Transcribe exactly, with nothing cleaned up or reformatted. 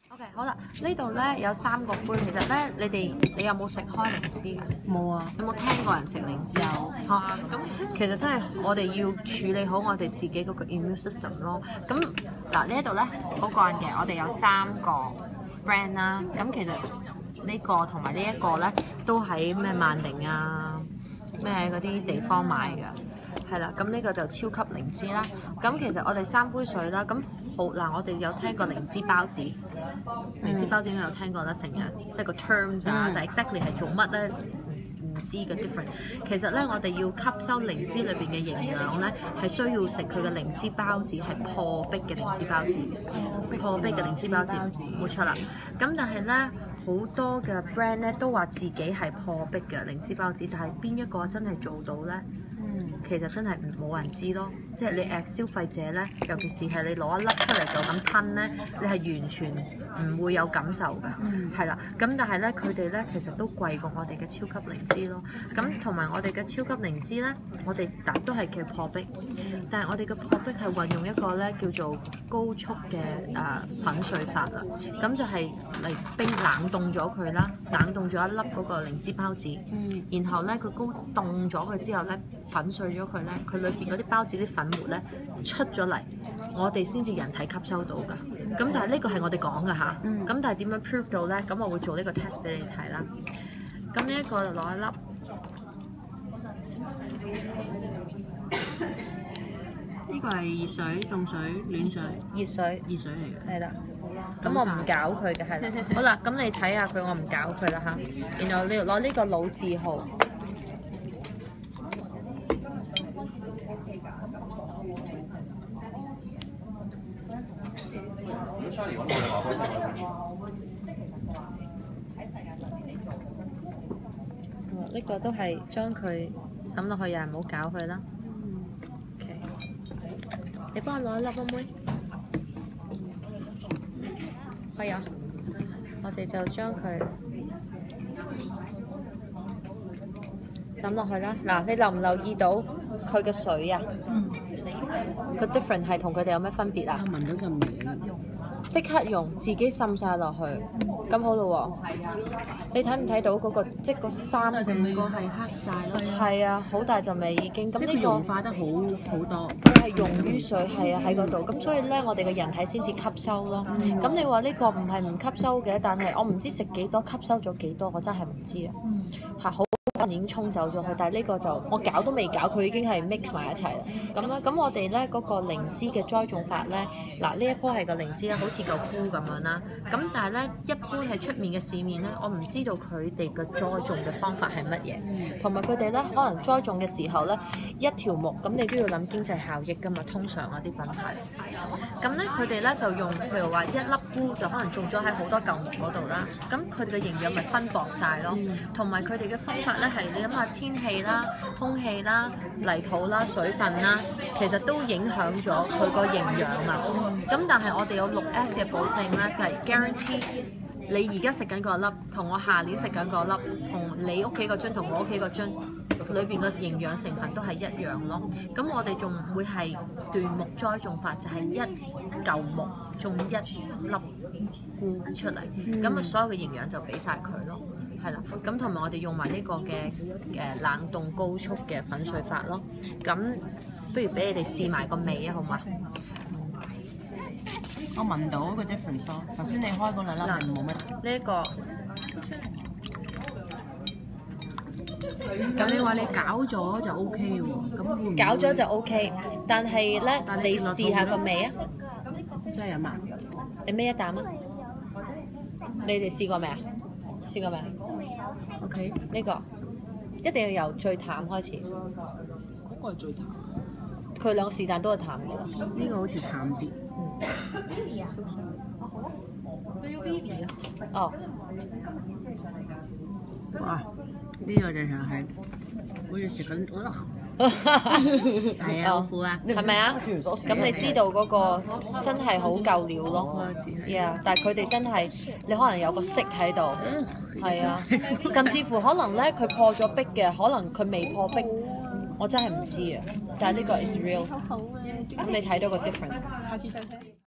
OK， 好啦，呢度咧有三個杯，其實咧你哋你有冇食開靈芝？ 冇啊， 有冇聽過人食靈芝？有嚇，咁其實真係我哋要處理好我哋自己嗰個 immune system 咯。咁嗱呢一度咧好過癮嘅，我哋有三個 brand 啦。咁其實呢個同埋呢一個咧都喺咩萬寧啊咩嗰啲地方買㗎。係啦，咁呢個就超級靈芝啦。咁其實我哋三杯水啦，咁好嗱，我哋有聽過靈芝包子，靈芝包子應該有聽過啦，成日即係個 terms 啊，但係 exactly 係做乜咧？唔知嘅 different。其實咧，我哋要吸收靈芝裏邊嘅營養咧，係需要食佢嘅靈芝包子，係破壁嘅靈芝包子，破壁嘅靈芝包子，冇錯啦。咁但係咧，好多嘅 brand 咧都話自己係破壁嘅靈芝包子，但係邊一個真係做到咧？其實真係冇人知咯，即係你誒消費者咧，尤其是係你攞一粒出嚟就咁吞咧，你係完全唔會有感受㗎，係啦、嗯。咁但係咧，佢哋咧其實都貴過我哋嘅超級靈芝咯。咁同埋我哋嘅超級靈芝咧，我哋都係叫破壁，但係我哋嘅破壁係運用一個咧叫做高速嘅誒、呃、粉碎法啦。咁就係嚟冰冷凍咗佢啦，冷凍咗一粒嗰個靈芝包子，嗯、然後咧佢高凍咗佢之後咧粉碎咗佢咧，佢裏邊嗰啲包子啲粉末咧出咗嚟，我哋先至人體吸收到㗎。咁但係呢個係我哋講㗎吓，咁、嗯、但係點樣 prove 到咧？咁我會做呢個 test 俾你睇啦。咁呢一個就攞一粒， 呢個係熱水、凍水、暖水、 熱水、 熱水嚟嘅。 係啦。咁我唔搞佢嘅係啦。好啦，咁你睇下佢，我唔搞佢啦吓。然後你攞呢個老字號。呢個都係將佢滲落去，又係唔好搞佢啦。OK， 你幫我攞一粒啊妹。係啊，我哋就將佢滲落去啦。嗱，你留唔留意到佢嘅水啊？嗯。個 different 係同佢哋有咩分別啊？ 聞到陣味。 即刻用，自己滲晒落去，咁好咯喎！你睇唔睇到嗰、那個即係個三成個係黑晒咯。 係啊，好大陣味已經。咁呢、這個溶化得好好多。 佢係溶於水，係啊喺嗰度。咁所以咧，我哋嘅人體先至吸收咯。咁、嗯、你話呢個唔係唔吸收嘅，但係我唔知食幾多，吸收咗幾多，我真係唔知啊。嚇好、嗯。已經沖走咗佢，但係呢個就我搞都未搞，佢已經係 mix 埋一齊啦。咁咧，咁我哋咧嗰個靈芝嘅栽種法咧，嗱呢一棵係個靈芝啦，好似嚿菇咁樣啦。咁但係咧，一般係出面嘅市面咧，我唔知道佢哋嘅栽種嘅方法係乜嘢，同埋佢哋咧可能栽種嘅時候咧，一條木咁你都要諗經濟效益㗎嘛。通常嗰啲品牌，咁咧佢哋咧就用譬如話一粒菇就可能種咗喺好多嚿木嗰度啦。咁佢哋嘅營養咪分薄晒咯，同埋佢哋嘅方法咧。係你諗下天氣啦、空氣啦、泥土啦、水分啦，其實都影響咗佢個營養啊。咁但係我哋有六 S 嘅保證咧，就係、是、guarantee 你而家食緊嗰粒，同我下年食緊嗰粒，同你屋企個樽同我屋企個樽裏邊嘅營養成分都係一樣咯。咁我哋仲會係椴木栽種法，就係、是、一嚿木種一粒菇出嚟，咁啊、嗯、所有嘅營養就俾晒佢咯。係啦，咁同埋我哋用埋呢個嘅誒冷凍高速嘅粉碎法咯。咁不如俾你哋試埋個味啊，好嘛？ 我聞到個 difference 咯。頭先你開嗰兩粒係冇乜。 呢一個咁你話你搞咗就 OK 喎，咁會唔會搞咗就 OK， 但係咧你試下個味啊！ 真係飲啊！ 你孭一啖啊！你哋試過未啊？試過未 ？OK， 呢個一定要由最淡開始。 嗰個係最淡。 佢兩個是但都係淡嘅啦。 呢個好似淡啲。 嗯。Vivi 啊！哦好啊。佢要 Vivi 啊。哦。 哇！呢個就係好似食緊係啊，好苦啊， 係咪啊？咁你知道嗰個真係好夠料咯。Yeah， 但係佢哋真係你可能有個色喺度，係啊，甚至乎可能咧佢破咗壁嘅，可能佢未破壁，我真係唔知啊。但係呢個 is real，咁你睇到個 difference。 下次再寫。